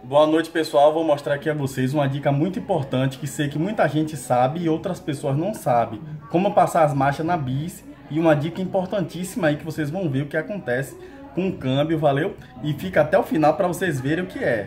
Boa noite, pessoal. Vou mostrar aqui a vocês uma dica muito importante que sei que muita gente sabe e outras pessoas não sabem. Como passar as marchas na bis, e uma dica importantíssima aí que vocês vão ver o que acontece com o câmbio, valeu? E fica até o final para vocês verem o que é.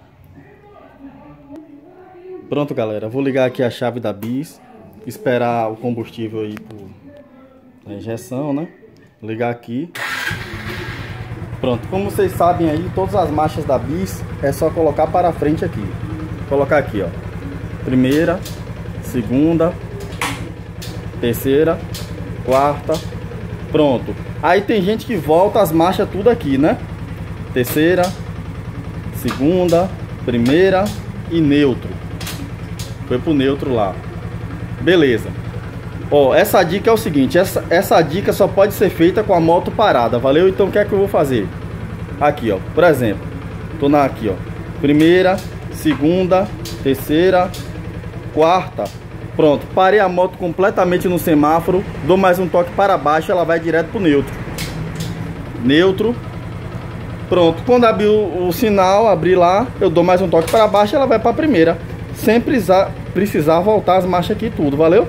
Pronto, galera. Vou ligar aqui a chave da bis, esperar o combustível aí por injeção, né? Ligar aqui. Pronto, como vocês sabem aí, todas as marchas da bis é só colocar para frente aqui. Colocar aqui, ó. Primeira, segunda, terceira, quarta. Pronto. Aí tem gente que volta as marchas tudo aqui, né? Terceira, segunda, primeira e neutro. Foi pro neutro lá. Beleza. Ó, essa dica é o seguinte, essa dica só pode ser feita com a moto parada, valeu? Então o que é que eu vou fazer? Aqui, ó, por exemplo, tô aqui, ó, primeira, segunda, terceira, quarta, pronto, parei a moto completamente no semáforo, dou mais um toque para baixo, ela vai direto pro neutro. Neutro, pronto, quando abrir o sinal, abrir lá, eu dou mais um toque para baixo, ela vai para primeira, sem precisar voltar as marchas aqui tudo, valeu?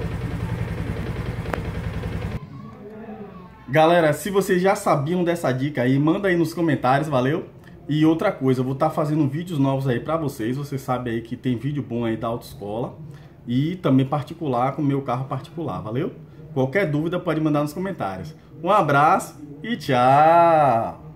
Galera, se vocês já sabiam dessa dica aí, manda aí nos comentários, valeu? E outra coisa, eu vou estar fazendo vídeos novos aí pra vocês. Você sabe aí que tem vídeo bom aí da autoescola e também particular com o meu carro particular, valeu? Qualquer dúvida pode mandar nos comentários. Um abraço e tchau!